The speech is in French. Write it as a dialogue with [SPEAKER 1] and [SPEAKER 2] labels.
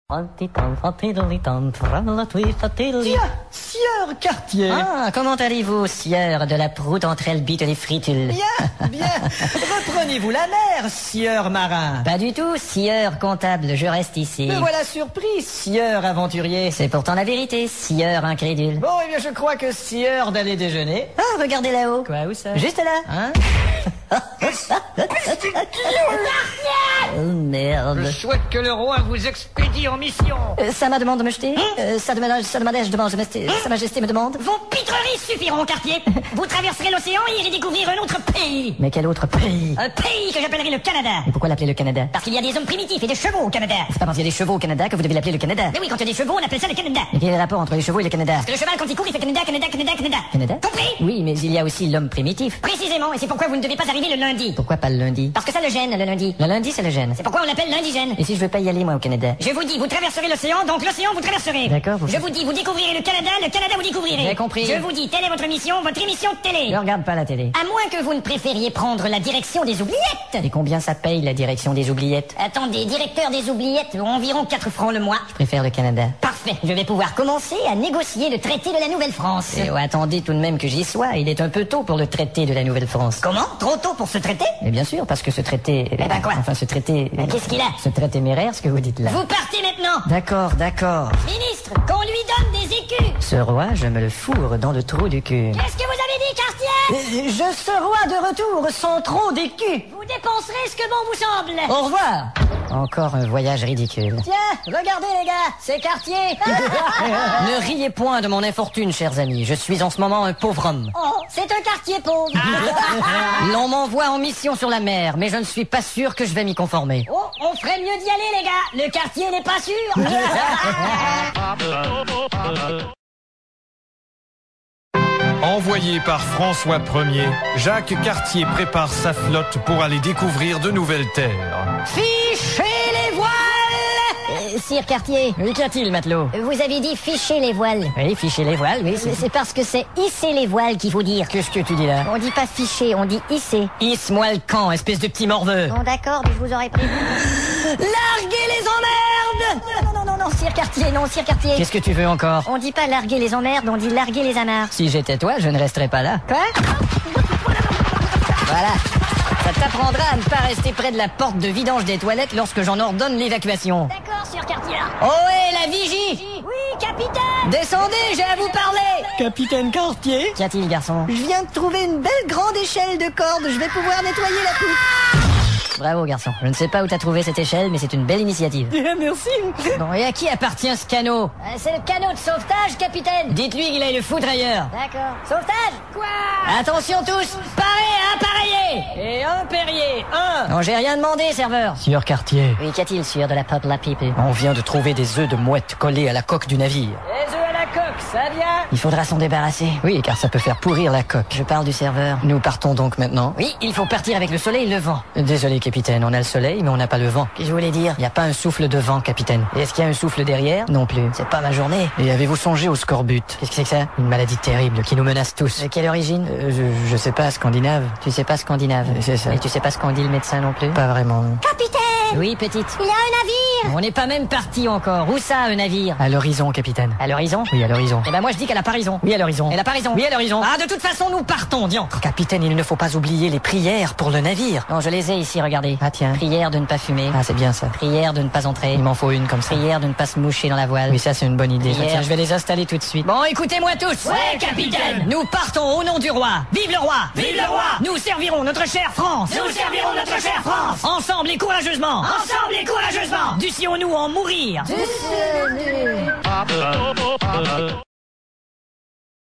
[SPEAKER 1] Tiens, sieur Cartier.
[SPEAKER 2] Ah, comment allez-vous, sieur de la proute entre elles bites les fritules?
[SPEAKER 1] Bien, bien. Reprenez-vous la mer, sieur marin.
[SPEAKER 2] Pas du tout, sieur comptable, je reste ici.
[SPEAKER 1] Me voilà surpris, sieur aventurier.
[SPEAKER 2] C'est pourtant la vérité, sieur incrédule.
[SPEAKER 1] Bon, eh bien, je crois que sieur d'aller déjeuner.
[SPEAKER 2] Ah, regardez là-haut.
[SPEAKER 1] Quoi, où ça?
[SPEAKER 2] Juste là.
[SPEAKER 1] Hein?
[SPEAKER 2] Oh, merde.
[SPEAKER 3] Je souhaite que le roi vous expédie en mission.
[SPEAKER 2] Ça m'a demandé de me jeter. Ça demandait, je demande, Sa Majesté me demande.
[SPEAKER 4] Vos pitreries suffiront, Cartier. Vous traverserez l'océan et irez découvrir un autre pays.
[SPEAKER 2] Mais quel autre pays?
[SPEAKER 4] Un pays que j'appellerai le Canada.
[SPEAKER 2] Et pourquoi l'appeler le Canada?
[SPEAKER 4] Parce qu'il y a des hommes primitifs et des chevaux au Canada.
[SPEAKER 2] C'est pas parce qu'il y a des chevaux au Canada que vous devez l'appeler le Canada.
[SPEAKER 4] Mais oui, quand il y a des chevaux, on appelle ça le Canada.
[SPEAKER 2] Mais quel est le rapport entre les chevaux et le Canada?
[SPEAKER 4] Parce que le cheval, quand il court, il fait Canada, Canada, Canada, Canada.
[SPEAKER 2] Canada?
[SPEAKER 4] Compris?
[SPEAKER 2] Oui, mais il y a aussi l'homme primitif.
[SPEAKER 4] Précisément, et c'est pourquoi vous ne devez pas arriver le lundi.
[SPEAKER 2] Pourquoi pas le lundi?
[SPEAKER 4] Parce que ça le gêne, le lundi.
[SPEAKER 2] Le lundi, c'est le gène.
[SPEAKER 4] C'est pourquoi on l'appelle l'indigène.
[SPEAKER 2] Et si je veux pas y aller, moi, au Canada?
[SPEAKER 4] Je vous dis, vous traverserez l'océan, donc l'océan vous traverserez.
[SPEAKER 2] D'accord,
[SPEAKER 4] Je vous dis, vous découvrirez le Canada vous découvrirez.
[SPEAKER 2] J'ai compris.
[SPEAKER 4] Je vous dis, telle est votre émission de télé.
[SPEAKER 2] Je regarde pas la télé.
[SPEAKER 4] À moins que vous ne préfériez prendre la direction des oubliettes.
[SPEAKER 2] Et combien ça paye, la direction des oubliettes?
[SPEAKER 4] Attendez, directeur des oubliettes, environ 4 francs le mois.
[SPEAKER 2] Je préfère le Canada.
[SPEAKER 4] Parfait, je vais pouvoir commencer à négocier le traité de la Nouvelle-France.
[SPEAKER 2] Et attendez tout de même que j'y sois. Il est un peu tôt pour le traité de la Nouvelle-France.
[SPEAKER 4] Comment? Trop tôt pour ce traité?
[SPEAKER 2] Mais bien sûr, parce que ce traité...
[SPEAKER 4] ben quoi?
[SPEAKER 2] Enfin, ce traité...
[SPEAKER 4] Qu'est-ce qu'il a?
[SPEAKER 2] Ce traité téméraire, ce que vous dites là.
[SPEAKER 4] Vous partez maintenant.
[SPEAKER 2] D'accord, d'accord.
[SPEAKER 4] Ministre, qu'on lui donne des écus.
[SPEAKER 2] Ce roi, je me le fourre dans le trou du cul.
[SPEAKER 4] Qu'est-ce que vous avez dit, Cartier?
[SPEAKER 1] Je serai de retour sans trop d'écus.
[SPEAKER 4] Vous dépenserez ce que bon vous semble.
[SPEAKER 1] Au revoir.
[SPEAKER 2] Encore un voyage ridicule.
[SPEAKER 4] Tiens, regardez les gars, c'est Cartier.
[SPEAKER 2] Ne riez point de mon infortune, chers amis. Je suis en ce moment un pauvre homme.
[SPEAKER 4] Oh, c'est un quartier pauvre.
[SPEAKER 2] L'on m'envoie en mission sur la mer, mais je ne suis pas sûr que je vais m'y conformer.
[SPEAKER 4] Oh, on ferait mieux d'y aller, les gars. Le quartier n'est pas sûr.
[SPEAKER 5] Envoyé par François Ier, Jacques Cartier prépare sa flotte pour aller découvrir de nouvelles terres.
[SPEAKER 4] Fichez les voiles.
[SPEAKER 2] Sire Cartier. Oui, qu'y a-t-il, matelot?
[SPEAKER 4] Vous avez dit ficher les voiles.
[SPEAKER 2] Oui, ficher les voiles, oui.
[SPEAKER 4] C'est parce que c'est hisser les voiles qu'il faut dire.
[SPEAKER 2] Qu'est-ce que tu dis là?
[SPEAKER 4] On dit pas ficher, on dit hisser.
[SPEAKER 2] Hisse-moi le camp, espèce de petit morveux.
[SPEAKER 4] Bon d'accord, mais je vous aurais prévenu. Larguez les emmerdes. Non, Sire Cartier, non, Sire Cartier.
[SPEAKER 2] Qu'est-ce que tu veux encore?
[SPEAKER 4] On dit pas larguer les emmerdes, on dit larguer les amarres.
[SPEAKER 2] Si j'étais toi, je ne resterais pas là.
[SPEAKER 4] Quoi?
[SPEAKER 2] Voilà. Ça t'apprendra à ne pas rester près de la porte de vidange des toilettes lorsque j'en ordonne l'évacuation.
[SPEAKER 4] D'accord, Sire Cartier.
[SPEAKER 2] Ohé, la vigie!
[SPEAKER 4] Oui, capitaine.
[SPEAKER 2] Descendez, j'ai à vous parler!
[SPEAKER 1] Capitaine Cartier.
[SPEAKER 2] Qu'y a-t-il, garçon?
[SPEAKER 1] Je viens de trouver une belle grande échelle de corde. Je vais pouvoir nettoyer la poutre.
[SPEAKER 2] Bravo, garçon. Je ne sais pas où t'as trouvé cette échelle, mais c'est une belle initiative.
[SPEAKER 1] Merci.
[SPEAKER 2] Bon, et à qui appartient ce canot?
[SPEAKER 4] C'est le canot de sauvetage, capitaine.
[SPEAKER 2] Dites-lui qu'il aille le foutre ailleurs.
[SPEAKER 4] D'accord. Sauvetage? Quoi?
[SPEAKER 2] Attention tous!
[SPEAKER 4] Parez à appareiller.
[SPEAKER 1] Et un Perrier, un.
[SPEAKER 2] Non, j'ai rien demandé, serveur.
[SPEAKER 5] Sieur Cartier,
[SPEAKER 2] Oui, qu'y a-t-il, sieur de la peuple la pipe?
[SPEAKER 5] on vient de trouver des œufs de mouette collés à la coque du navire.
[SPEAKER 1] Les œufs à la coque, ça vient.
[SPEAKER 2] Il faudra s'en débarrasser.
[SPEAKER 5] Oui, car ça peut faire pourrir la coque.
[SPEAKER 2] Je parle du serveur.
[SPEAKER 5] Nous partons donc maintenant.
[SPEAKER 2] Oui, il faut partir avec le soleil et le vent.
[SPEAKER 5] Désolé, capitaine, on a le soleil, mais on n'a pas le vent.
[SPEAKER 2] Qu'est-ce que je voulais dire?
[SPEAKER 5] Il n'y a pas un souffle de vent, capitaine.
[SPEAKER 2] Et est-ce qu'il y a un souffle derrière?
[SPEAKER 5] Non plus.
[SPEAKER 2] C'est pas ma journée.
[SPEAKER 5] Et avez-vous songé au scorbut?
[SPEAKER 2] Qu'est-ce que c'est que ça?
[SPEAKER 5] Une maladie terrible qui nous menace tous.
[SPEAKER 2] De quelle origine?
[SPEAKER 5] Je sais pas, scandinave.
[SPEAKER 2] Tu sais pas scandinave.
[SPEAKER 5] C'est ça.
[SPEAKER 2] Et tu sais pas ce qu'en dit le médecin non plus?
[SPEAKER 5] Pas vraiment.
[SPEAKER 4] Capitaine.
[SPEAKER 2] Oui, petite.
[SPEAKER 4] Il y a un navire.
[SPEAKER 2] On n'est pas même parti encore. Où ça, un navire?
[SPEAKER 5] À l'horizon, capitaine.
[SPEAKER 2] À l'horizon?
[SPEAKER 5] Oui, à l'horizon.
[SPEAKER 2] Eh ben moi je dis qu'elle a pas raison.
[SPEAKER 5] Oui, à l'horizon.
[SPEAKER 2] Elle a pas raison.
[SPEAKER 5] Oui, à l'horizon.
[SPEAKER 2] Ah, de toute façon, nous partons, diantre.
[SPEAKER 5] Capitaine, il ne faut pas oublier les prières pour le navire.
[SPEAKER 2] Non, je les ai ici, regardez.
[SPEAKER 5] Ah, tiens.
[SPEAKER 2] Prière de ne pas fumer.
[SPEAKER 5] Ah, c'est bien ça.
[SPEAKER 2] Prière de ne pas entrer.
[SPEAKER 5] Il m'en faut une comme ça.
[SPEAKER 2] Prière de ne pas se moucher dans la voile.
[SPEAKER 5] Oui, ça, c'est une bonne idée.
[SPEAKER 2] Prière.
[SPEAKER 5] Tiens, je vais les installer tout de suite.
[SPEAKER 2] Bon, écoutez-moi tous.
[SPEAKER 4] Ouais, capitaine.
[SPEAKER 2] Nous partons au nom du roi. Vive le roi.
[SPEAKER 4] Vive le roi.
[SPEAKER 2] Nous servirons notre chère France.
[SPEAKER 4] Nous servirons notre chère France.
[SPEAKER 2] Ensemble et courageusement.
[SPEAKER 4] Ensemble et courageusement.
[SPEAKER 2] Dussions-nous en mourir.